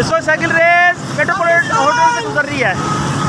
इस वक्त cycle race metropolitan hotel से गुजर रही है।